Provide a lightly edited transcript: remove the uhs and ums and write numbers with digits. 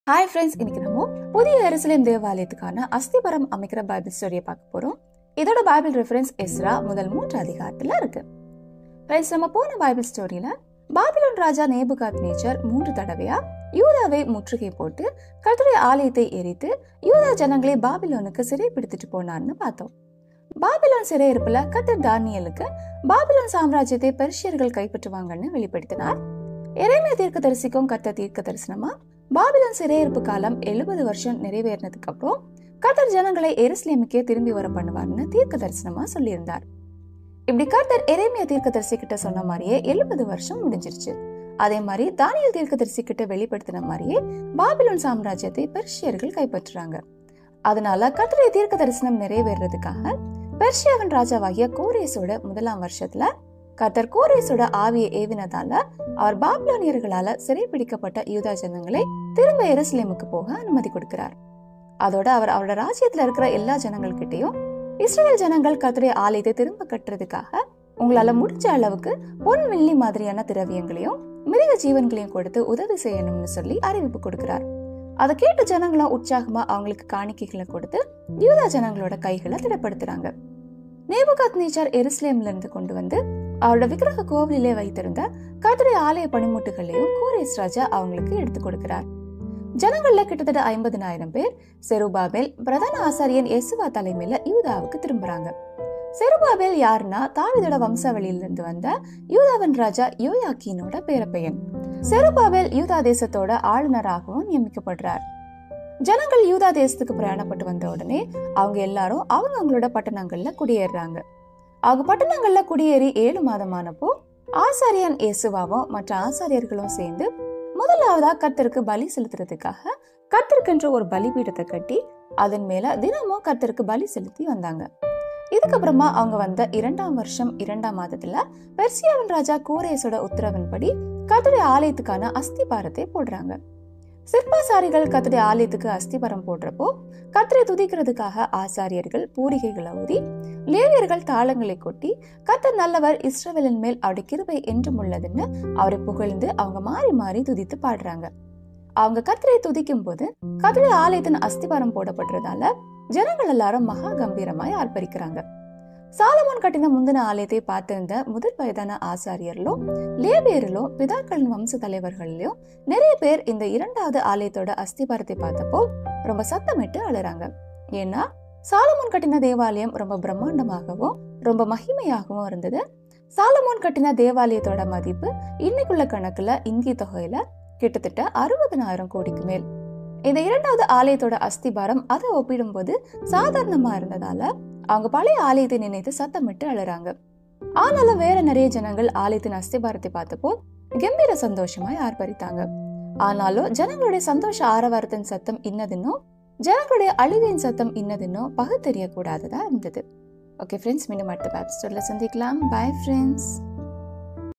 Hi friends, இன்னைக்கு நம்ம புதிய எருசலேம் தேவாலயத்துக்கான அஸ்திபரம் அமைக்கிற பைபிள் ஸ்டோரியை பார்க்க போறோம். இதோட பைபிள் ரெஃபரன்ஸ் எஸ்ரா முதல் 3 அதிகாரத்துல இருக்கு. ஃப்ரெண்ட்ஸ், நம்ம போன பைபிள் ஸ்டோரியில பாபிலோன் ராஜா நேபுகாத்நேச்சர் 3 தடவையா யூதாவை முற்றுகை போட்டு கர்த்தருடைய ஆலயத்தை எரித்து யூதா ஜனங்களை பாபிலோனுக்கு சிறைப்பிடித்துட்டு போனார்னு பார்த்தோம். பாபிலோன் சிறையிருப்புல கர்த்தர் தானியேலுக்கு பாபிலோன் சாம்ராஜ்யத்தை பெர்ஷியர்கள் கைப்பற்றுவாங்கன்னு வெளிப்படுத்தினார். எரேமியா தீர்க்கதரிசிக்கும் கர்த்தர் தீர்க்க தரிசனமா பாபிலோன் சிறையிருப்பு காலம் 70 வருஷம் நிறைவேறினதுக்கு அப்புறம் கர்த்தர் ஜனங்களை எருசலேமுக்கே திரும்பி வர பண்ணுவார்னு தீர்க்க தரிசனமா சொல்லியிருந்தார். இப்படி கர்த்தர் எரேமியா தீர்க்கதரிசி கிட்ட சொன்ன மாதிரியே 70 வருஷம் முடிஞ்சிருச்சு. அதே மாதிரி தானியேல் தீர்க்கதரிசி கிட்ட வெளிப்படுத்தின மாதிரியே பாபிலோன் சாம்ராஜ்யத்தை பெர்ஷியர்கள் கைப்பற்றுறாங்க. அதனால கர்த்தருடைய தீர்க்க தரிசனம் நிறைவேறதுக்காக பெர்ஷியாவின் ராஜாவாகிய கோரேசோட 1ஆம் வருஷத்துல கர்த்தர் கோரேசோட ஆவியை ஏவினதால அவர் பாபிலோனியர்களால சிறைப்பிடிக்கப்பட்ட யூதா ஜனங்களை திரும்ப எருசலேமுக்கு போக அனுமதி கொடுக்கிறார். அதோட அவர் அவரோட ராஜ்யத்துல இருக்கிற எல்லா ஜனங்கள்கிட்டையும் இஸ்ரவேல் ஜனங்கள் கர்த்தருடைய ஆலயத்தை திரும்ப கட்டுறதுக்காக உங்களால முடிஞ்ச அளவுக்கு பொன் வெள்ளி மாதிரியான திரவியங்களையும் மிருக ஜீவன்களையும் கொடுத்து உதவி செய்யணும்னு சொல்லி அறிவிப்பு கொடுக்கிறார். அதை கேட்டு ஜனங்களும் உற்சாகமா அவங்களுக்கு காணிக்கைகளை கொடுத்து யூதா ஜனங்களோட கைகளை திடப்படுத்துறாங்க. நேபுகாத்நேச்சர் எருசலேம்ல இருந்து கொண்டு வந்து அவரோட விக்கிரக கோவிலே வைத்திருந்த கர்த்தருடைய ஆலய பணிமுட்டுகளையும் கோரேஸ் ராஜா அவங்களுக்கு எடுத்து கொடுக்கிறார். ஜனங்கள்ல கிட்டத்தட்ட 50,000 பேர் செருபாபேல் பிரதான ஆசாரியன் யெசுவா தலைமையில யூதாவுக்கு திரும்புறாங்க. செருபாபேல் யாருன்னா தாவீதோட வம்சாவளியிலிருந்து வந்த யூதாவின் ராஜா யோயாக்கீனோட பேரப்பையன். செருபாபேல் யூதா தேசத்தோட ஆளுநராகவும் நியமிக்கப்படுறார். ஜனங்கள் யூதா தேசத்துக்கு பிரயாணப்பட்டு வந்த உடனே அவங்க எல்லாரும் அவங்களோட பட்டணங்கள்ல குடியேறாங்க. அவங்க பட்டணங்கள்ல குடியேறி 7 மாதமானப்போ ஆசாரியன் யெசுவாவும் மற்ற ஆசாரியர்களும் சேர்ந்து முதலாவதா கர்த்தருக்கு பலி செலுத்துறதுக்காக கர்த்தருக்கென்று ஒரு பலிபீடத்தை கட்டி அதன் மேல தினமும் கர்த்தருக்கு பலி செலுத்தி வந்தாங்க. இதுக்கப்புறமா அவங்க வந்த 2ஆம் வருஷம் 2ஆம் மாதத்துல பெர்சியாவின் ராஜா கோரேசோட உத்தரவின்படி கர்த்தருடைய ஆலயத்துக்கான அஸ்திபாரத்தை போடுறாங்க. சிற்பாசாரிகள் கர்த்தருடைய ஆலயத்துக்கு அஸ்திபாரம் போடுறப்போ கர்த்தரை துதிக்கிறதுக்காக ஆசாரியர்கள் பூரிகைகளை ஊதி லேவியர்கள் தாளங்களை கொட்டி கர்த்தர் நல்லவர், இஸ்ரவேலின் மேல் அவருடைய கிருபை என்றும் உள்ளதுன்னு அவரை புகழ்ந்து அவங்க மாறி மாறி துதித்து பாடுறாங்க. அவங்க கர்த்தரை துதிக்கும் போது கர்த்தருடைய ஆலயத்தின் அஸ்திபாரம் போடப்படுறதால ஜனங்கள் எல்லாரும் மகா கம்பீரமாய் ஆர்ப்பரிக்கிறாங்க. சாலமோன் கட்டின முந்தின ஆலயத்தை பார்த்திருந்த முதல் வயதான ஆசாரியர்களும் லேவியர்களும் பிதாக்களின் வம்ச தலைவர்களையும் நிறைய பேர் இந்த 2வது ஆலயத்தோட அஸ்திபாரத்தை பார்த்தப்போ ரொம்ப சத்தமிட்டு அழுறாங்க. ஏன்னா சாலமோன் கட்டின தேவாலயம் ரொம்ப பிரம்மாண்டமாகவும் ரொம்ப மகிமையாகவும் இருந்தது. சாலமோன் கட்டின தேவாலயத்தோட மதிப்பு இன்னைக்குள்ள கணக்குல இந்திய தொகையில கிட்டத்தட்ட 60,000 கோடிக்கு மேல். இந்த 2வது ஆலயத்தோட அஸ்திபாரம் அதை ஒப்பிடும்போது சாதாரணமா இருந்ததால அவங்க பழைய ஆலயத்தை நினைத்து சத்தமிட்டு அழறாங்க. ஆனாலும் வேற நிறைய ஜனங்கள் ஆலயத்தின் அஸ்திபாரத்தை பார்த்தப்போ கம்பீர சந்தோஷமாய் ஆர்ப்பரித்தாங்க. ஆனாலும் ஜனங்களுடைய சந்தோஷ ஆரவாரத்தின் சத்தம் இன்னதுன்னும் ஜனங்களுடைய அழுகையின் சத்தம் இன்னதுன்னும் பகுத்தறிய கூடாததா இருந்தது. ஓகே ஃப்ரெண்ட்ஸ், மீண்டும் அடுத்த பைபிள் ஸ்டோரியில சந்திக்கலாம். Bye friends.